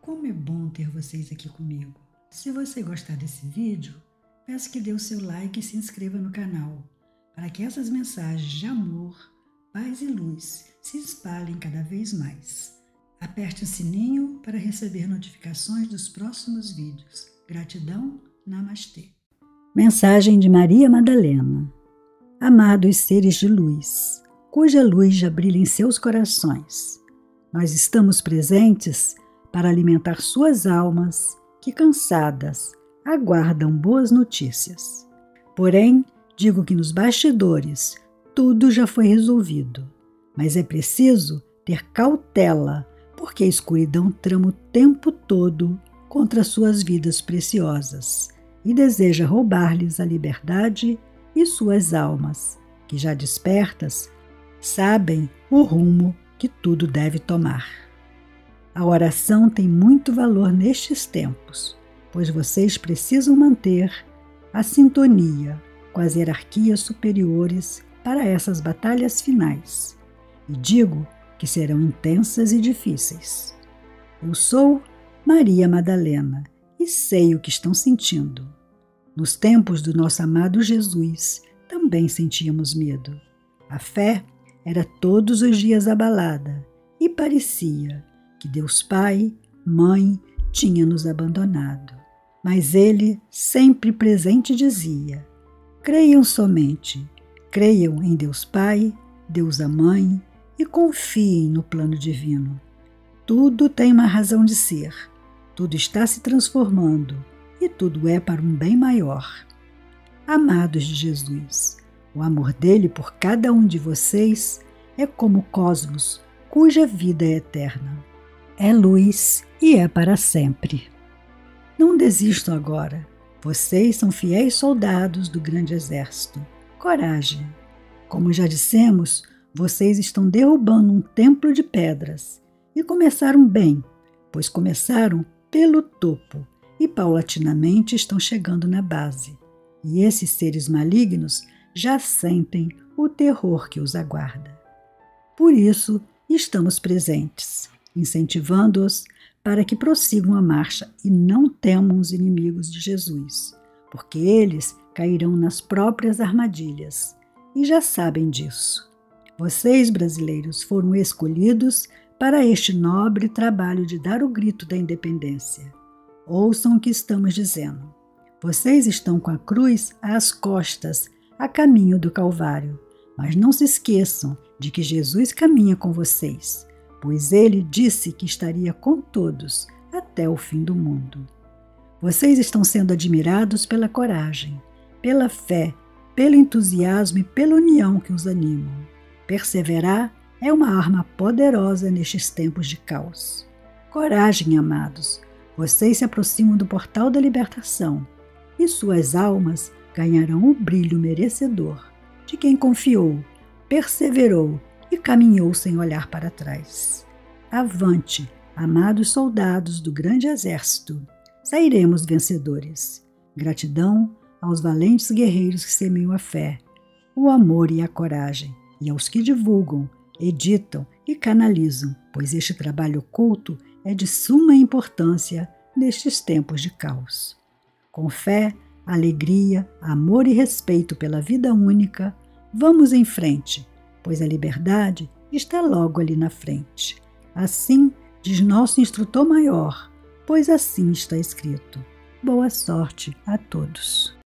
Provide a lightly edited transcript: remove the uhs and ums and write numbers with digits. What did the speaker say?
Como é bom ter vocês aqui comigo. Se você gostar desse vídeo, peço que dê o seu like e se inscreva no canal, para que essas mensagens de amor, paz e luz se espalhem cada vez mais. Aperte o sininho para receber notificações dos próximos vídeos. Gratidão, Namastê. Mensagem de Maria Madalena. Amados seres de luz, cuja luz já brilha em seus corações, nós estamos presentes para alimentar suas almas que, cansadas, aguardam boas notícias. Porém, digo que nos bastidores tudo já foi resolvido, mas é preciso ter cautela, porque a escuridão trama o tempo todo contra suas vidas preciosas e deseja roubar-lhes a liberdade e suas almas, que já despertas, sabem o rumo que tudo deve tomar. A oração tem muito valor nestes tempos, pois vocês precisam manter a sintonia com as hierarquias superiores para essas batalhas finais. E digo que serão intensas e difíceis. Eu sou Maria Madalena e sei o que estão sentindo. Nos tempos do nosso amado Jesus, também sentíamos medo. A fé era todos os dias abalada e parecia que Deus Pai, Mãe, tinha nos abandonado. Mas Ele, sempre presente, dizia: creiam somente, creiam em Deus Pai, Deus a Mãe e confiem no plano divino. Tudo tem uma razão de ser, tudo está se transformando e tudo é para um bem maior. Amados de Jesus, o amor dele por cada um de vocês é como o cosmos, cuja vida é eterna. É luz e é para sempre. Não desistam agora. Vocês são fiéis soldados do grande exército. Coragem! Como já dissemos, vocês estão derrubando um templo de pedras. E começaram bem, pois começaram pelo topo e paulatinamente estão chegando na base. E esses seres malignos já sentem o terror que os aguarda. Por isso, estamos presentes, incentivando-os para que prossigam a marcha e não temam os inimigos de Jesus, porque eles cairão nas próprias armadilhas, e já sabem disso. Vocês, brasileiros, foram escolhidos para este nobre trabalho de dar o grito da independência. Ouçam o que estamos dizendo. Vocês estão com a cruz às costas, a caminho do Calvário, mas não se esqueçam de que Jesus caminha com vocês, pois ele disse que estaria com todos até o fim do mundo. Vocês estão sendo admirados pela coragem, pela fé, pelo entusiasmo e pela união que os animam. Perseverar é uma arma poderosa nestes tempos de caos. Coragem, amados! Vocês se aproximam do portal da libertação e suas almas ganharão o brilho merecedor de quem confiou, perseverou e caminhou sem olhar para trás. Avante, amados soldados do grande exército! Sairemos vencedores. Gratidão aos valentes guerreiros que semeiam a fé, o amor e a coragem, e aos que divulgam, editam e canalizam, pois este trabalho oculto é de suma importância nestes tempos de caos. Com fé, alegria, amor e respeito pela vida única, vamos em frente, pois a liberdade está logo ali na frente. Assim diz nosso instrutor maior, pois assim está escrito. Boa sorte a todos.